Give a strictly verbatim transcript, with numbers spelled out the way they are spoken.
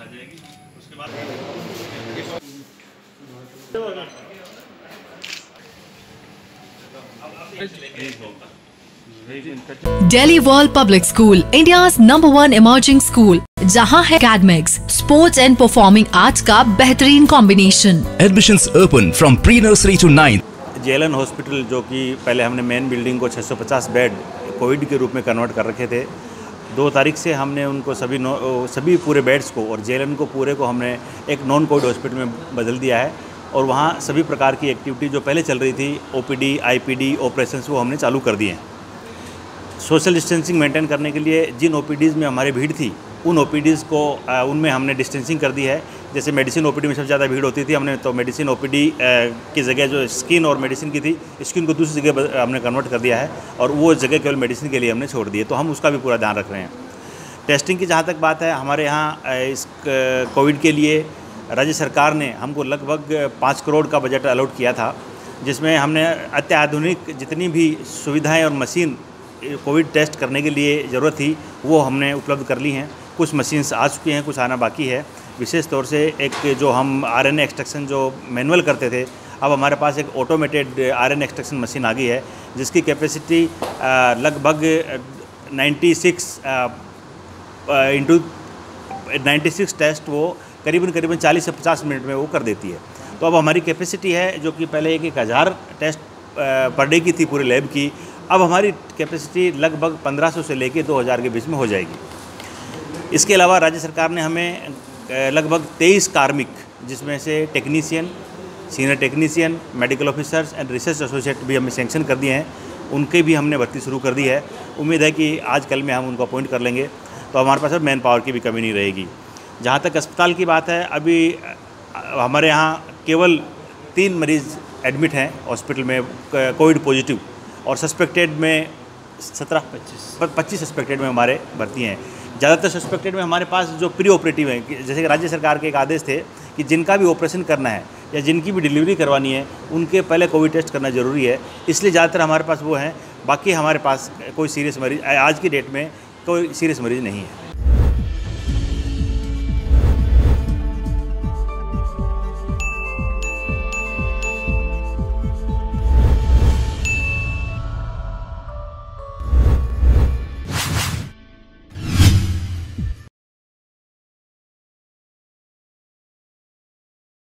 जाएगी। उसके बाद Delhi World Public School, India's number one emerging school, जहां है academics, sports and performing arts का बेहतरीन combination. Admissions open from pre-nursery to ninth. JLN hospital जो कि पहले हमने मेन बिल्डिंग को छह सौ पचास बेड कोविड के रूप में कन्वर्ट कर रखे थे, दो तारीख से हमने उनको सभी सभी पूरे बेड्स को और जेएलएन को पूरे को हमने एक नॉन कोविड हॉस्पिटल में बदल दिया है और वहाँ सभी प्रकार की एक्टिविटी जो पहले चल रही थी, ओपीडी, आईपीडी, ऑपरेशंस, वो हमने चालू कर दिए हैं। सोशल डिस्टेंसिंग मेंटेन करने के लिए जिन ओपीडीज़ में हमारी भीड़ थी, उन ओपीडीज़ को उनमें हमने डिस्टेंसिंग कर दी है। जैसे मेडिसिन ओपीडी में सबसे ज़्यादा भीड़ होती थी, हमने तो मेडिसिन ओपीडी की जगह जो स्किन और मेडिसिन की थी, स्किन को दूसरी जगह हमने कन्वर्ट कर दिया है और वो जगह केवल मेडिसिन के लिए हमने छोड़ दी है, तो हम उसका भी पूरा ध्यान रख रहे हैं। टेस्टिंग की जहाँ तक बात है, हमारे यहाँ इस कोविड के लिए राज्य सरकार ने हमको लगभग पाँच करोड़ का बजट अलॉट किया था, जिसमें हमने अत्याधुनिक जितनी भी सुविधाएँ और मशीन कोविड टेस्ट करने के लिए ज़रूरत थी वो हमने उपलब्ध कर ली हैं। कुछ मशीन्स आ चुकी हैं, कुछ आना बाकी है। विशेष तौर से एक जो हम आरएनए एक्सट्रैक्शन जो मैनुअल करते थे, अब हमारे पास एक ऑटोमेटेड आरएनए एक्सट्रैक्शन मशीन आ गई है, जिसकी कैपेसिटी लगभग ninety six into ninety six test वो करीबन करीबन चालीस से पचास मिनट में वो कर देती है। तो अब हमारी कैपेसिटी है, जो कि पहले एक एक हज़ार टेस्ट पर डे की थी पूरे लैब की, अब हमारी कैपेसिटी लगभग पंद्रह सौ से लेकर दो हज़ार के बीच में हो जाएगी। इसके अलावा राज्य सरकार ने हमें लगभग तेईस कार्मिक, जिसमें से technician, senior technician, medical officers and research associate भी हमें सैंक्शन कर दिए हैं, उनके भी हमने भर्ती शुरू कर दी है। उम्मीद है कि आज कल में हम उनको अपॉइंट कर लेंगे, तो हमारे पास अब मैन पावर की भी कमी नहीं रहेगी। जहाँ तक अस्पताल की बात है, अभी हमारे यहाँ केवल तीन मरीज़ एडमिट हैं हॉस्पिटल में कोविड पॉजिटिव, और सस्पेक्टेड में सत्रह पच्चीस पच्चीस सस्पेक्टेड में हमारे भर्ती हैं। ज़्यादातर सस्पेक्टेड में हमारे पास जो प्री ऑपरेटिव हैं, जैसे कि राज्य सरकार के एक आदेश थे कि जिनका भी ऑपरेशन करना है या जिनकी भी डिलीवरी करवानी है, उनके पहले कोविड टेस्ट करना ज़रूरी है, इसलिए ज़्यादातर हमारे पास वो हैं। बाकी हमारे पास कोई सीरियस मरीज़ आज की डेट में कोई सीरियस मरीज़ नहीं है।